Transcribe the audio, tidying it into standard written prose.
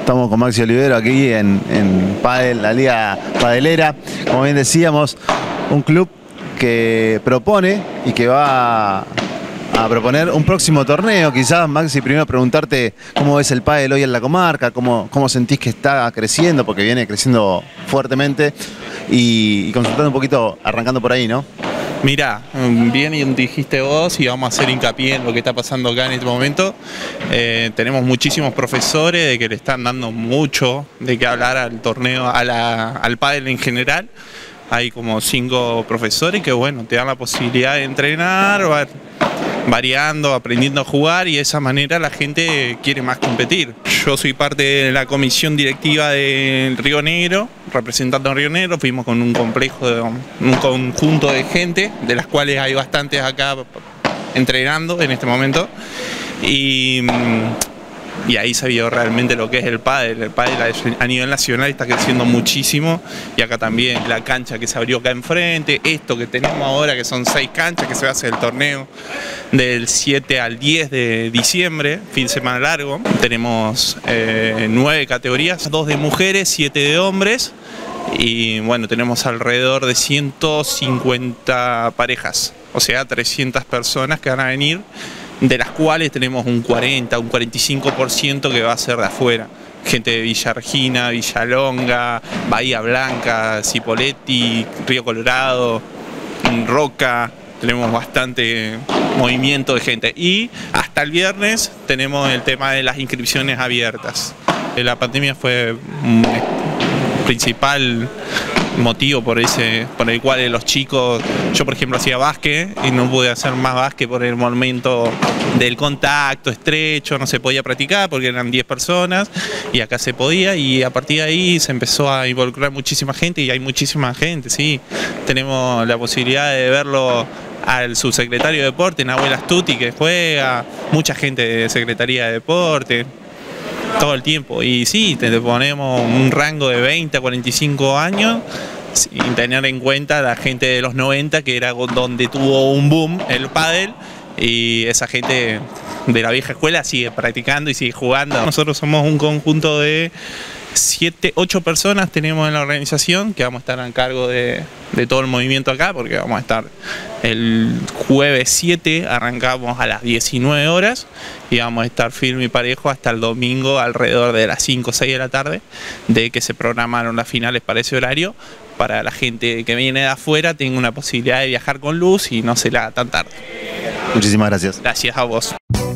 Estamos con Maxi Olivero aquí en Padel, la Liga Padelera. Como bien decíamos, un club que propone y que va a proponer un próximo torneo. Quizás, Maxi, primero preguntarte cómo ves el pádel hoy en la comarca, cómo sentís que está creciendo, porque viene creciendo fuertemente, y consultando un poquito, arrancando por ahí, ¿no? Mirá, bien dijiste vos y vamos a hacer hincapié en lo que está pasando acá en este momento. Tenemos muchísimos profesores de que le están dando mucho de qué hablar al torneo, al pádel en general. Hay como 5 profesores que, bueno, te dan la posibilidad de entrenar, variando, aprendiendo a jugar, y de esa manera la gente quiere más competir. Yo soy parte de la comisión directiva del Río Negro, representando a Río Negro. Fuimos con un conjunto de gente, de las cuales hay bastantes acá entrenando en este momento, y ahí se vio realmente lo que es el pádel. El pádel a nivel nacional está creciendo muchísimo, y acá también la cancha que se abrió acá enfrente, esto que tenemos ahora que son 6 canchas, que se va a hacer el torneo del 7 al 10 de diciembre, fin de semana largo. Tenemos 9 categorías, 2 de mujeres, 7 de hombres, y bueno, tenemos alrededor de 150 parejas, o sea 300 personas que van a venir, de las cuales tenemos un 40, un 45% que va a ser de afuera. Gente de Villa Regina, Villalonga, Bahía Blanca, Cipolletti, Río Colorado, Roca. Tenemos bastante movimiento de gente. Y hasta el viernes tenemos el tema de las inscripciones abiertas. La pandemia fue un principal motivo por el cual los chicos, yo por ejemplo hacía básquet y no pude hacer más básquet por el momento del contacto estrecho, no se podía practicar porque eran 10 personas y acá se podía, y a partir de ahí se empezó a involucrar muchísima gente, y hay muchísima gente, sí. Tenemos la posibilidad de verlo al subsecretario de Deporte, Nahuel Astuti, que juega, mucha gente de Secretaría de Deporte, todo el tiempo. Y sí, te ponemos un rango de 20 a 45 años, sin tener en cuenta la gente de los 90, que era donde tuvo un boom el pádel, y esa gente de la vieja escuela sigue practicando y sigue jugando. Nosotros somos un conjunto de 8 personas tenemos en la organización, que vamos a estar a cargo de todo el movimiento acá, porque vamos a estar el jueves 7, arrancamos a las 19 horas y vamos a estar firme y parejo hasta el domingo alrededor de las 5 o 6 de la tarde, de que se programaron las finales para ese horario, para la gente que viene de afuera tenga una posibilidad de viajar con luz y no se la haga tan tarde. Muchísimas gracias. Gracias a vos.